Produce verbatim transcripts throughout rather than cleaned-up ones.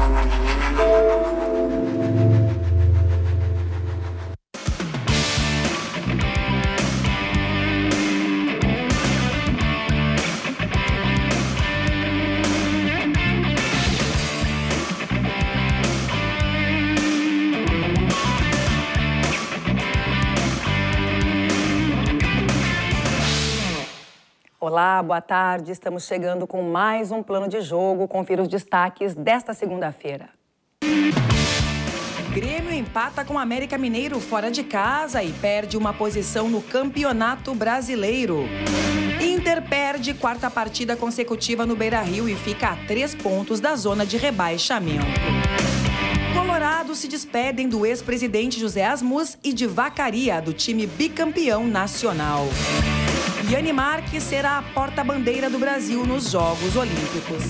Olá, boa tarde. Estamos chegando com mais um plano de jogo. Confira os destaques desta segunda-feira. Grêmio empata com América Mineiro fora de casa e perde uma posição no Campeonato Brasileiro. Inter perde quarta partida consecutiva no Beira-Rio e fica a três pontos da zona de rebaixamento. Colorados se despedem do ex-presidente José Asmus e de Vacaria, do time bicampeão nacional. Yane Marques será a porta-bandeira do Brasil nos Jogos Olímpicos.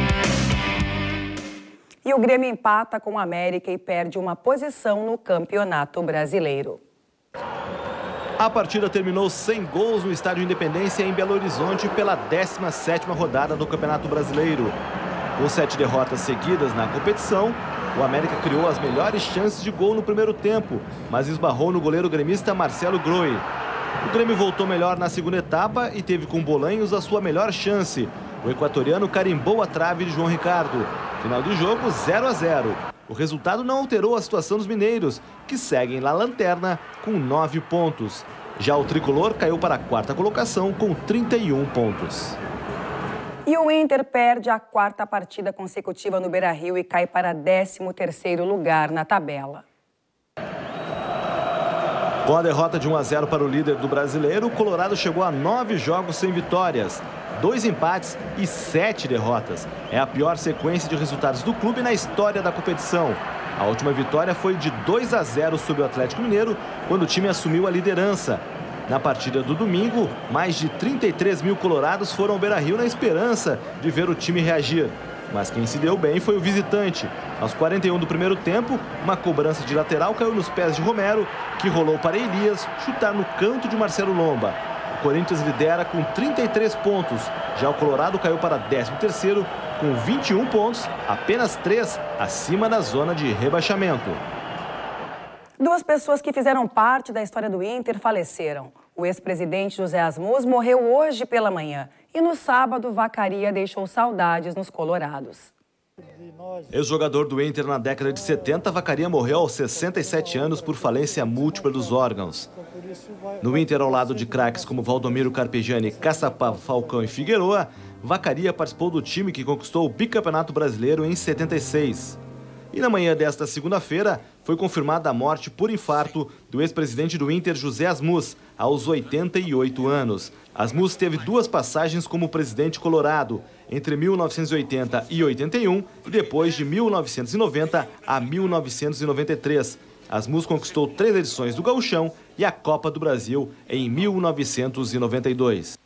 E o Grêmio empata com o América e perde uma posição no Campeonato Brasileiro. A partida terminou sem gols no Estádio Independência em Belo Horizonte pela décima sétima rodada do Campeonato Brasileiro. Com sete derrotas seguidas na competição, o América criou as melhores chances de gol no primeiro tempo, mas esbarrou no goleiro gremista Marcelo Groi. O Grêmio voltou melhor na segunda etapa e teve com Bolanhos a sua melhor chance. O equatoriano carimbou a trave de João Ricardo. Final do jogo, zero a zero. O resultado não alterou a situação dos mineiros, que seguem na lanterna com nove pontos. Já o tricolor caiu para a quarta colocação com trinta e um pontos. E o Inter perde a quarta partida consecutiva no Beira-Rio e cai para décimo terceiro lugar na tabela. Com a derrota de um a zero para o líder do Brasileiro, o Colorado chegou a nove jogos sem vitórias, dois empates e sete derrotas. É a pior sequência de resultados do clube na história da competição. A última vitória foi de dois a zero sobre o Atlético Mineiro, quando o time assumiu a liderança. Na partida do domingo, mais de trinta e três mil colorados foram ao Beira-Rio na esperança de ver o time reagir. Mas quem se deu bem foi o visitante. Aos quarenta e um do primeiro tempo, uma cobrança de lateral caiu nos pés de Romero, que rolou para Elias chutar no canto de Marcelo Lomba. O Corinthians lidera com trinta e três pontos. Já o Colorado caiu para décimo terceiro com vinte e um pontos, apenas três acima da zona de rebaixamento. Duas pessoas que fizeram parte da história do Inter faleceram. O ex-presidente José Asmus morreu hoje pela manhã e no sábado Vacaria deixou saudades nos colorados. Ex-jogador do Inter na década de setenta, Vacaria morreu aos sessenta e sete anos por falência múltipla dos órgãos. No Inter, ao lado de craques como Valdomiro Carpegiani, Caçapá, Falcão e Figueroa, Vacaria participou do time que conquistou o bicampeonato brasileiro em setenta e seis. E na manhã desta segunda-feira, foi confirmada a morte por infarto do ex-presidente do Inter, José Asmus, aos oitenta e oito anos. Asmus teve duas passagens como presidente colorado, entre mil novecentos e oitenta e oitenta e um e depois de mil novecentos e noventa a mil novecentos e noventa e três. Asmus conquistou três edições do Gauchão e a Copa do Brasil em mil novecentos e noventa e dois.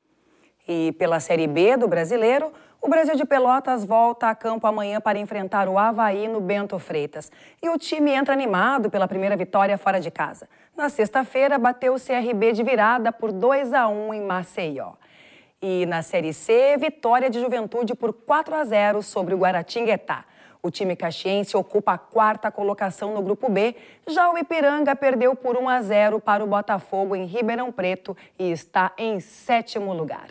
E pela Série B do Brasileiro, o Brasil de Pelotas volta a campo amanhã para enfrentar o Avaí no Bento Freitas. E o time entra animado pela primeira vitória fora de casa. Na sexta-feira, bateu o C R B de virada por dois a um em Maceió. E na Série C, vitória de Juventude por quatro a zero sobre o Guaratinguetá. O time caxiense ocupa a quarta colocação no Grupo B. Já o Ipiranga perdeu por um a zero para o Botafogo em Ribeirão Preto e está em sétimo lugar.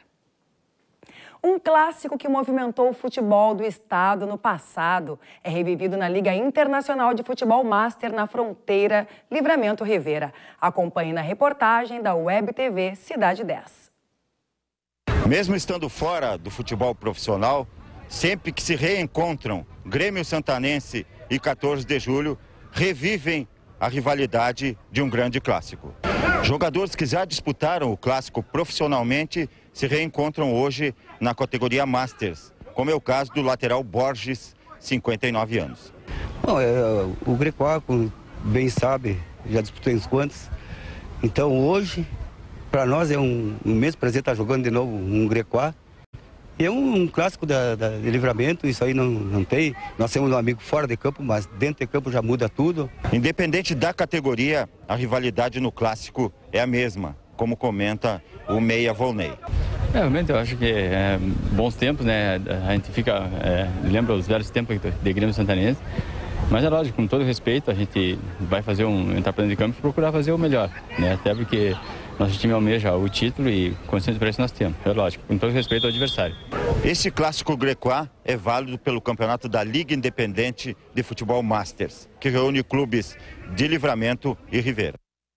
Um clássico que movimentou o futebol do estado no passado é revivido na Liga Internacional de Futebol Master na Fronteira, Livramento Rivera. Acompanhe na reportagem da Web T V Cidade dez. Mesmo estando fora do futebol profissional, sempre que se reencontram Grêmio Santanense e quatorze de julho, revivem a rivalidade de um grande clássico. Jogadores que já disputaram o clássico profissionalmente se reencontram hoje na categoria Masters, como é o caso do lateral Borges, cinquenta e nove anos. Bom, é, o Grecoá, como bem sabe, já disputou uns quantos. Então hoje, para nós é um, um imenso prazer estar jogando de novo um Grecoá. E é um, um clássico da, da, de Livramento, isso aí não, não tem. Nós temos um amigo fora de campo, mas dentro de campo já muda tudo. Independente da categoria, a rivalidade no clássico é a mesma, como comenta o Meia Volney. É, realmente eu acho que é bons tempos, né? A gente fica, é, lembra os velhos tempos de Grêmio Santanense. Mas é lógico, com todo respeito, a gente vai fazer um entrar plano de campo e procurar fazer o melhor, né? Até porque nosso time almeja o título e consciência para isso nós temos. É lógico, com todo respeito ao adversário. Esse clássico grecoá é válido pelo campeonato da Liga Independente de Futebol Masters, que reúne clubes de Livramento e Rivera.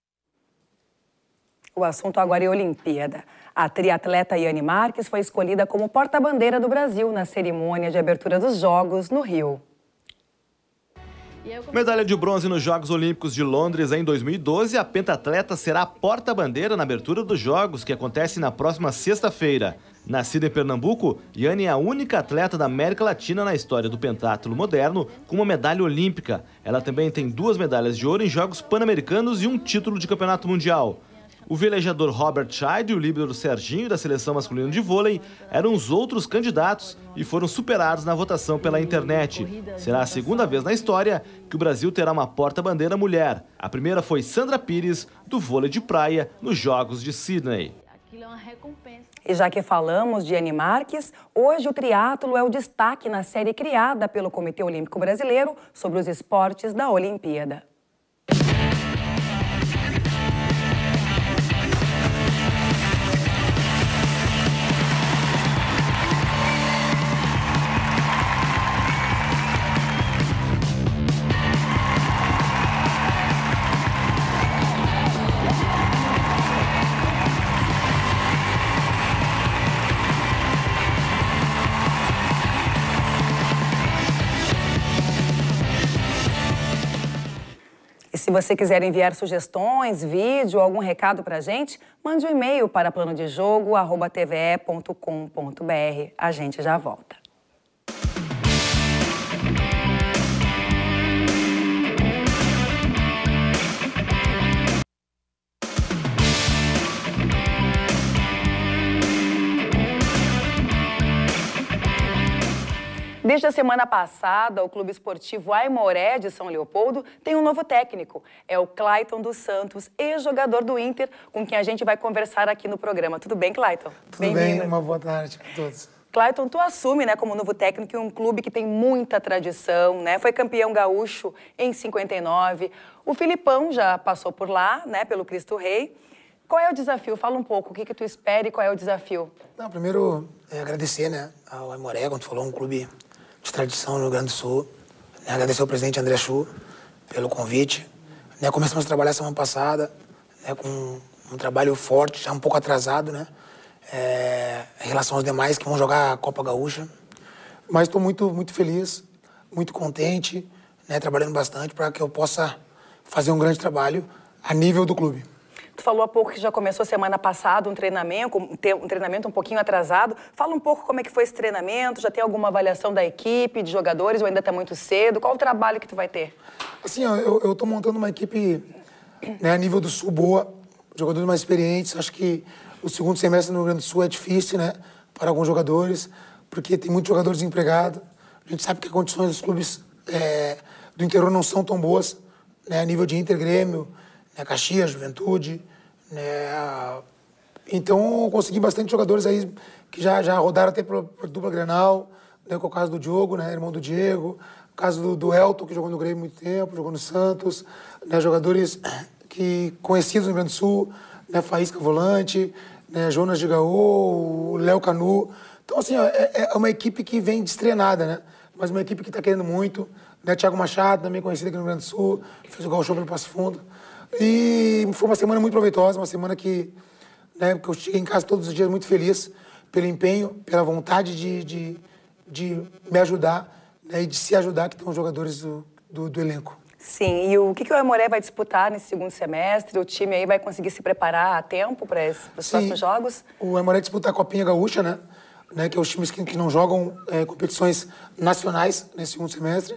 O assunto agora é Olimpíada. A triatleta Yane Marques foi escolhida como porta-bandeira do Brasil na cerimônia de abertura dos Jogos no Rio. Medalha de bronze nos Jogos Olímpicos de Londres em dois mil e doze, a pentatleta será a porta-bandeira na abertura dos Jogos, que acontece na próxima sexta-feira. Nascida em Pernambuco, Yane é a única atleta da América Latina na história do pentatlo moderno com uma medalha olímpica. Ela também tem duas medalhas de ouro em Jogos Pan-Americanos e um título de campeonato mundial. O velejador Robert Scheid e o líbero Serginho, da seleção masculina de vôlei, eram os outros candidatos e foram superados na votação pela internet. Será a segunda vez na história que o Brasil terá uma porta-bandeira mulher. A primeira foi Sandra Pires, do vôlei de praia, nos Jogos de Sydney. E já que falamos de Yane Marques, hoje o triatlo é o destaque na série criada pelo Comitê Olímpico Brasileiro sobre os esportes da Olimpíada. Se você quiser enviar sugestões, vídeo ou algum recado para a gente, mande um e-mail para plano de jogo arroba t v e ponto com ponto b r. A gente já volta. Desde a semana passada, o Clube Esportivo Aimoré de São Leopoldo tem um novo técnico. É o Clayton dos Santos, ex-jogador do Inter, com quem a gente vai conversar aqui no programa. Tudo bem, Clayton? Tudo bem, uma boa tarde a todos. Clayton, tu assume, né, como novo técnico em um clube que tem muita tradição, né? Foi campeão gaúcho em cinquenta e nove. O Filipão já passou por lá, né, pelo Cristo Rei. Qual é o desafio? Fala um pouco, o que que tu espera e qual é o desafio? Não, primeiro, é agradecer, né, ao Aimoré, como tu falou, um clube de tradição no Rio Grande do Sul. Né, agradecer ao presidente André Chu pelo convite. Né, começamos a trabalhar semana passada, né, com um trabalho forte, já um pouco atrasado, né, é, em relação aos demais que vão jogar a Copa Gaúcha. Mas estou muito, muito feliz, muito contente, né, trabalhando bastante para que eu possa fazer um grande trabalho a nível do clube. Tu falou há pouco que já começou semana passada um treinamento, um treinamento um pouquinho atrasado. Fala um pouco como é que foi esse treinamento, já tem alguma avaliação da equipe, de jogadores, ou ainda está muito cedo? Qual o trabalho que tu vai ter? Assim, eu estou montando uma equipe, né, a nível do Sul boa, jogadores mais experientes. Acho que o segundo semestre no Rio Grande do Sul é difícil, né, para alguns jogadores, porque tem muitos jogadores desempregados. A gente sabe que as condições dos clubes é, do interior não são tão boas, né, a nível de Inter, Grêmio, né, Caxias, Juventude, né, então eu consegui bastante jogadores aí que já, já rodaram até para a dupla Grenal, né, com o caso do Diogo, né, irmão do Diego, o caso do, do Elton, que jogou no Grêmio há muito tempo, jogou no Santos, né, jogadores que conhecidos no Rio Grande do Sul, né, Faísca Volante, né, Jonas de Gaô, o Léo Canu. Então, assim, é, é uma equipe que vem destrenada, né, mas uma equipe que está querendo muito, né, Thiago Machado, também conhecido aqui no Rio Grande do Sul, que fez o gauchão pelo Passo Fundo. E foi uma semana muito proveitosa, uma semana que, né, que eu cheguei em casa todos os dias muito feliz pelo empenho, pela vontade de, de, de me ajudar, né, e de se ajudar, que estão os jogadores do, do, do elenco. Sim, e o que, que o Aimoré vai disputar nesse segundo semestre? O time aí vai conseguir se preparar a tempo para os próximos jogos? O Aimoré disputa a Copinha Gaúcha, né, né, que é os times que, que não jogam é, competições nacionais nesse segundo semestre.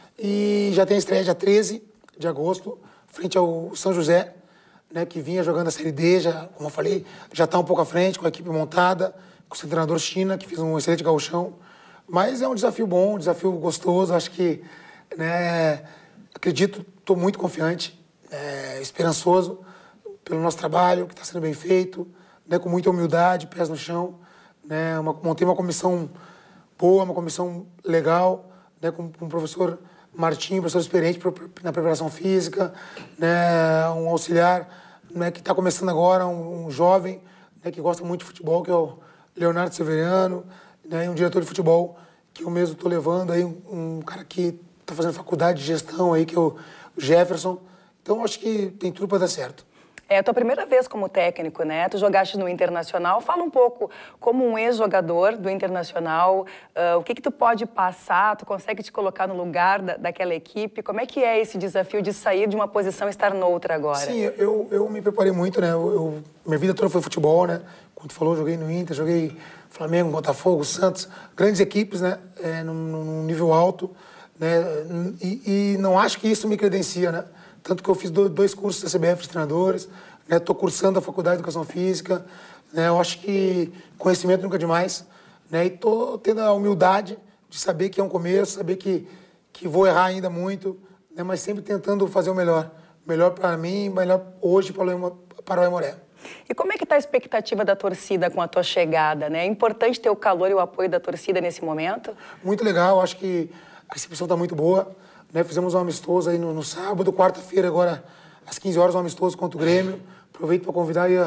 E já tem a estreia dia treze de agosto, frente ao São José, né, que vinha jogando a Série D, já, como eu falei, já está um pouco à frente, com a equipe montada, com o seu treinador China, que fez um excelente gauchão. Mas é um desafio bom, um desafio gostoso, acho que, né, acredito, estou muito confiante, é, esperançoso pelo nosso trabalho, que está sendo bem feito, né, com muita humildade, pés no chão. né? Uma, montei uma comissão boa, uma comissão legal, né? Com, com o professor Martinho, professor experiente na preparação física, né? Um auxiliar, né? Que está começando agora, um, um jovem, né? Que gosta muito de futebol, que é o Leonardo Severiano, né? E um diretor de futebol que eu mesmo estou levando, aí, um, um cara que está fazendo faculdade de gestão, aí, que é o Jefferson. Então, acho que tem tudo para dar certo. É a tua primeira vez como técnico, né? Tu jogaste no Internacional. Fala um pouco, como um ex-jogador do Internacional, uh, o que que tu pode passar? Tu consegue te colocar no lugar da, daquela equipe? Como é que é esse desafio de sair de uma posição e estar noutra agora? Sim, eu, eu me preparei muito, né? Eu, eu, minha vida toda foi futebol, né? Como tu falou, eu joguei no Inter, joguei Flamengo, Botafogo, Santos, grandes equipes, né? É, num, num nível alto, né? E, e não acho que isso me credencia, né? Tanto que eu fiz dois cursos da C B F de treinadores, estou né? cursando a Faculdade de Educação Física, né? Eu acho que conhecimento nunca é demais, né? E estou tendo a humildade de saber que é um começo, saber que, que vou errar ainda muito, né? Mas sempre tentando fazer o melhor. Melhor para mim, melhor hoje para o, para o Aimoré. E como é que está a expectativa da torcida com a tua chegada, né? É importante ter o calor e o apoio da torcida nesse momento? Muito legal, acho que a recepção está muito boa. Né, fizemos um amistoso aí no, no sábado, quarta-feira, agora às quinze horas, um amistoso contra o Grêmio. Aproveito para convidar aí,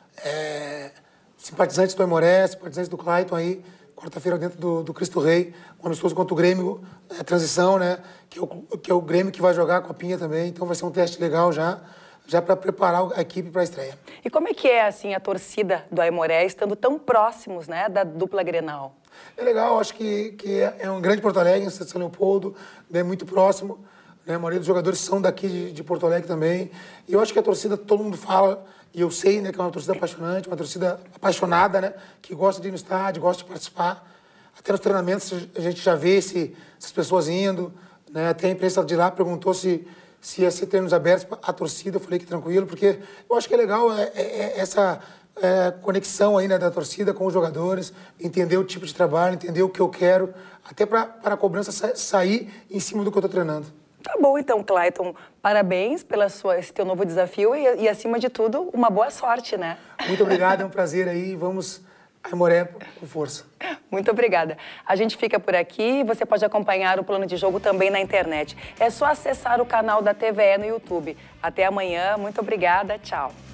é, simpatizantes do Aimoré, simpatizantes do Clayton aí, quarta-feira dentro do, do Cristo Rei, um amistoso contra o Grêmio, é, transição, né, que é, o, que é o Grêmio que vai jogar a Copinha também, então vai ser um teste legal já, já para preparar a equipe para a estreia. E como é que é, assim, a torcida do Aimoré estando tão próximos, né, da dupla Grenal? É legal, acho que, que é um grande Porto Alegre, São Leopoldo, né, muito próximo. Né, a maioria dos jogadores são daqui de, de Porto Alegre também. E eu acho que a torcida, todo mundo fala, e eu sei, né, que é uma torcida apaixonante, uma torcida apaixonada, né, que gosta de ir no estádio, gosta de participar. Até nos treinamentos a gente já vê esse, essas pessoas indo. Né, até a imprensa de lá perguntou se, se ia ser treinos abertos à torcida. Eu falei que tranquilo, porque eu acho que é legal é, é, é essa... É, conexão aí, né, da torcida com os jogadores, entender o tipo de trabalho, entender o que eu quero, até para a cobrança sa sair em cima do que eu estou treinando. Tá bom, então, Clayton. Parabéns pelo esse teu novo desafio e, e, acima de tudo, uma boa sorte, né? Muito obrigado, é um prazer aí. Vamos Aimoré com força. Muito obrigada. A gente fica por aqui. Você pode acompanhar o Plano de Jogo também na internet. É só acessar o canal da T V E no YouTube. Até amanhã. Muito obrigada. Tchau.